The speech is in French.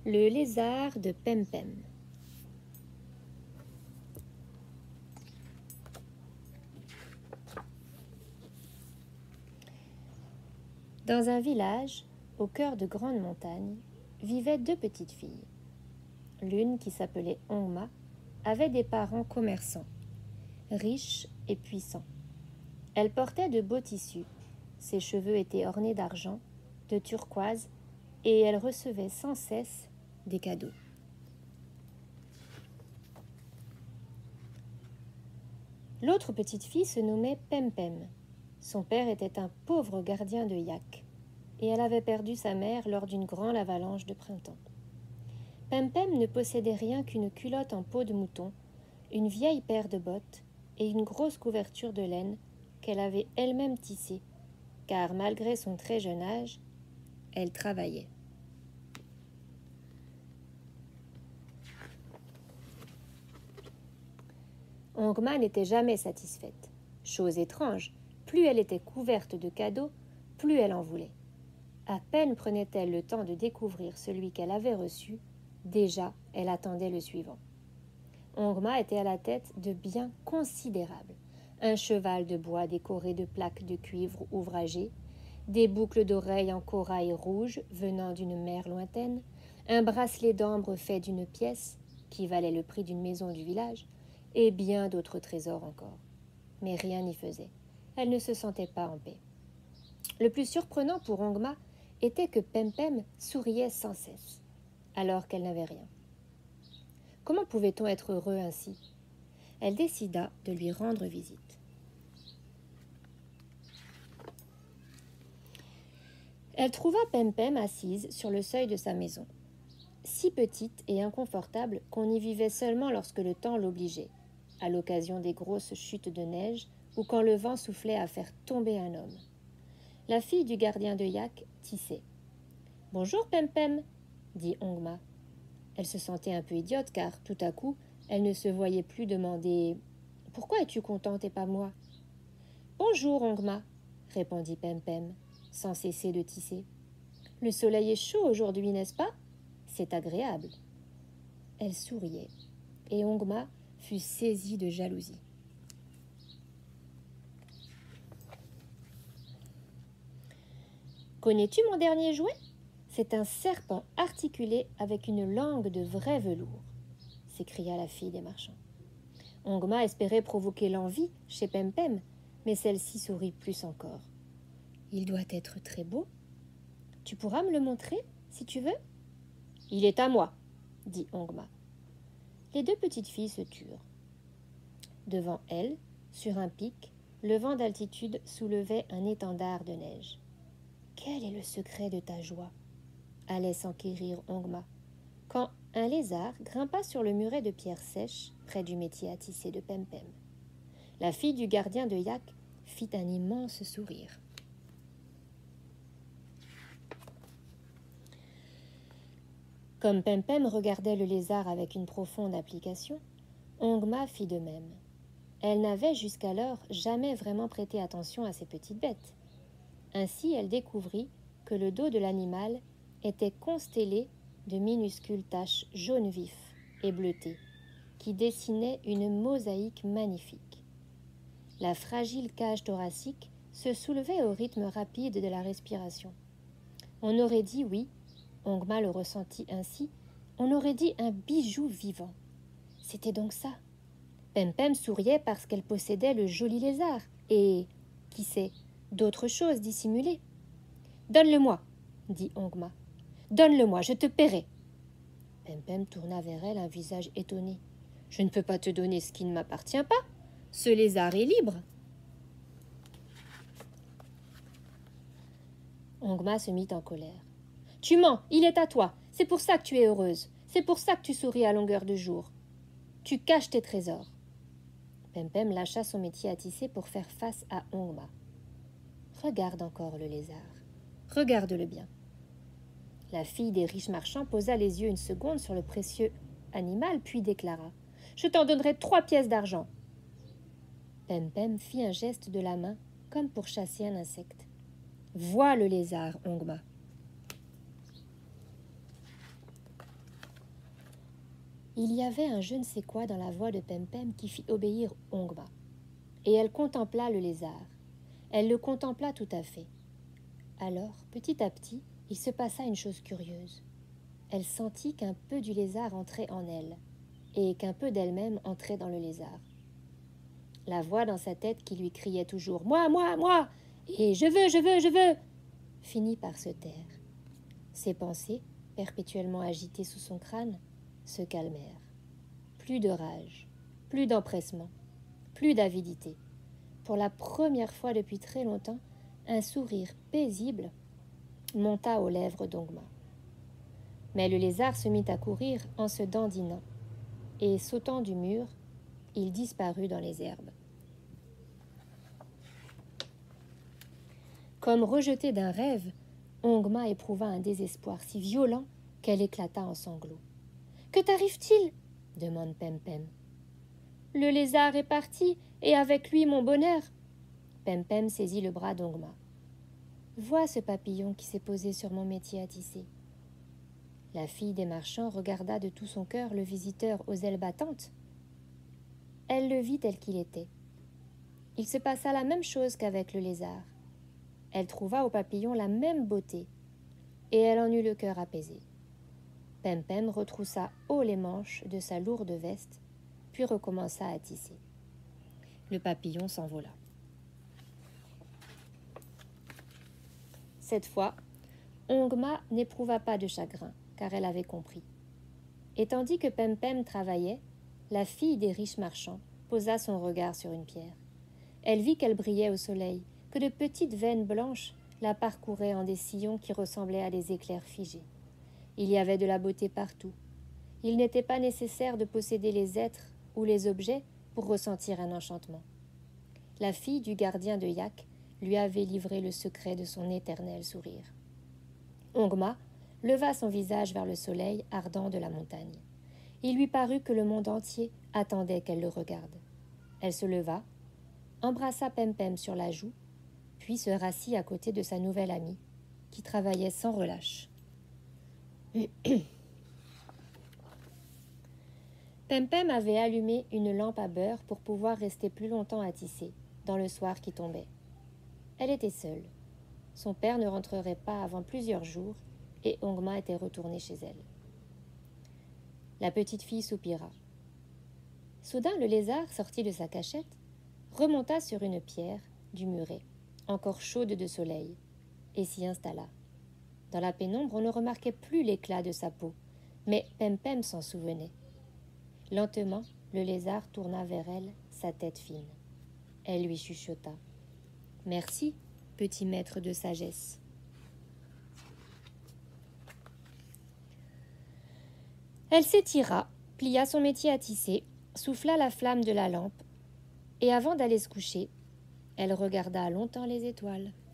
Le lézard de Pempem. Dans un village, au cœur de grandes montagnes, vivaient deux petites filles. L'une, qui s'appelait Ongma, avait des parents commerçants, riches et puissants. Elle portait de beaux tissus, ses cheveux étaient ornés d'argent, de turquoise, et elle recevait sans cesse des cadeaux. L'autre petite fille se nommait Pempem. Son père était un pauvre gardien de yak, et elle avait perdu sa mère lors d'une grande avalanche de printemps. Pempem ne possédait rien qu'une culotte en peau de mouton, une vieille paire de bottes et une grosse couverture de laine qu'elle avait elle-même tissée, car malgré son très jeune âge, elle travaillait. Ongma n'était jamais satisfaite. Chose étrange, plus elle était couverte de cadeaux, plus elle en voulait. À peine prenait-elle le temps de découvrir celui qu'elle avait reçu, déjà elle attendait le suivant. Ongma était à la tête de biens considérables. Un cheval de bois décoré de plaques de cuivre ouvragées, des boucles d'oreilles en corail rouge venant d'une mer lointaine, un bracelet d'ambre fait d'une pièce, qui valait le prix d'une maison du village, et bien d'autres trésors encore. Mais rien n'y faisait. Elle ne se sentait pas en paix. Le plus surprenant pour Ongma était que Pempem souriait sans cesse, alors qu'elle n'avait rien. Comment pouvait-on être heureux ainsi? Elle décida de lui rendre visite. Elle trouva Pempem assise sur le seuil de sa maison, si petite et inconfortable qu'on y vivait seulement lorsque le temps l'obligeait, à l'occasion des grosses chutes de neige ou quand le vent soufflait à faire tomber un homme. La fille du gardien de yak tissait. « Bonjour Pempem, dit Ongma. Elle se sentait un peu idiote car, tout à coup, elle ne se voyait plus demander « Pourquoi es-tu contente et pas moi ?» « Bonjour Ongma, répondit Pempem, sans cesser de tisser. « Le soleil est chaud aujourd'hui, n'est-ce pas? C'est agréable. » Elle souriait, et Ongma fut saisie de jalousie. « Connais-tu mon dernier jouet? C'est un serpent articulé avec une langue de vrai velours, » s'écria la fille des marchands. Ongma espérait provoquer l'envie chez Pempem, mais celle-ci sourit plus encore. « Il doit être très beau. Tu pourras me le montrer, si tu veux? »« Il est à moi, » dit Ongma. Les deux petites filles se turent. Devant elles, sur un pic, le vent d'altitude soulevait un étendard de neige. « Quel est le secret de ta joie ?» allait s'enquérir Ongma, quand un lézard grimpa sur le muret de pierre sèche près du métier à tisser de Pempem. La fille du gardien de yak fit un immense sourire. Comme Pempem regardait le lézard avec une profonde application, Ongma fit de même. Elle n'avait jusqu'alors jamais vraiment prêté attention à ces petites bêtes. Ainsi, elle découvrit que le dos de l'animal était constellé de minuscules taches jaune vif et bleutées, qui dessinaient une mosaïque magnifique. La fragile cage thoracique se soulevait au rythme rapide de la respiration. On aurait dit, oui, Ongma le ressentit ainsi, on aurait dit un bijou vivant. C'était donc ça. Pempem souriait parce qu'elle possédait le joli lézard et, qui sait, d'autres choses dissimulées. « Donne-le-moi, » dit Ongma. « Donne-le-moi, je te paierai. » Pempem tourna vers elle un visage étonné. « Je ne peux pas te donner ce qui ne m'appartient pas. Ce lézard est libre. » Ongma se mit en colère. « Tu mens, il est à toi. C'est pour ça que tu es heureuse. C'est pour ça que tu souris à longueur de jour. Tu caches tes trésors. » Pempem lâcha son métier à tisser pour faire face à Ongma. « Regarde encore le lézard. Regarde-le bien. » La fille des riches marchands posa les yeux une seconde sur le précieux animal, puis déclara « Je t'en donnerai 3 pièces d'argent. » Pempem fit un geste de la main, comme pour chasser un insecte. « Vois le lézard, Ongma. » Il y avait un je ne sais quoi dans la voix de Pempem qui fit obéir Ongma. Et elle contempla le lézard. Elle le contempla tout à fait. Alors, petit à petit, il se passa une chose curieuse. Elle sentit qu'un peu du lézard entrait en elle, et qu'un peu d'elle-même entrait dans le lézard. La voix dans sa tête qui lui criait toujours « Moi, moi, moi !» et « Je veux, je veux, je veux !» finit par se taire. Ses pensées, perpétuellement agitées sous son crâne, se calmèrent. Plus de rage, plus d'empressement, plus d'avidité. Pour la première fois depuis très longtemps, un sourire paisible monta aux lèvres d'Ongma. Mais le lézard se mit à courir en se dandinant, et sautant du mur, il disparut dans les herbes. Comme rejetée d'un rêve, Ongma éprouva un désespoir si violent qu'elle éclata en sanglots. « Que t'arrive-t-il » demande Pempem. « Le lézard est parti, et avec lui mon bonheur. » Pempem saisit le bras d'Ongma. « Vois ce papillon qui s'est posé sur mon métier à tisser. » La fille des marchands regarda de tout son cœur le visiteur aux ailes battantes. Elle le vit tel qu'il était. Il se passa la même chose qu'avec le lézard. Elle trouva au papillon la même beauté, et elle en eut le cœur apaisé. Pempem retroussa haut les manches de sa lourde veste, puis recommença à tisser. Le papillon s'envola. Cette fois, Ongma n'éprouva pas de chagrin, car elle avait compris. Et tandis que Pempem travaillait, la fille des riches marchands posa son regard sur une pierre. Elle vit qu'elle brillait au soleil, que de petites veines blanches la parcouraient en des sillons qui ressemblaient à des éclairs figés. Il y avait de la beauté partout. Il n'était pas nécessaire de posséder les êtres ou les objets pour ressentir un enchantement. La fille du gardien de Yak lui avait livré le secret de son éternel sourire. Ongma leva son visage vers le soleil ardent de la montagne. Il lui parut que le monde entier attendait qu'elle le regarde. Elle se leva, embrassa Pempem sur la joue, puis se rassit à côté de sa nouvelle amie, qui travaillait sans relâche. Pempem avait allumé une lampe à beurre pour pouvoir rester plus longtemps à tisser, dans le soir qui tombait. Elle était seule. Son père ne rentrerait pas avant plusieurs jours, et Ongma était retournée chez elle. La petite fille soupira. Soudain, le lézard, sorti de sa cachette, remonta sur une pierre du muret, encore chaude de soleil, et s'y installa. Dans la pénombre, on ne remarquait plus l'éclat de sa peau, mais Pempem s'en souvenait. Lentement, le lézard tourna vers elle sa tête fine. Elle lui chuchota. « Merci, petit maître de sagesse. » Elle s'étira, plia son métier à tisser, souffla la flamme de la lampe, et avant d'aller se coucher, elle regarda longtemps les étoiles.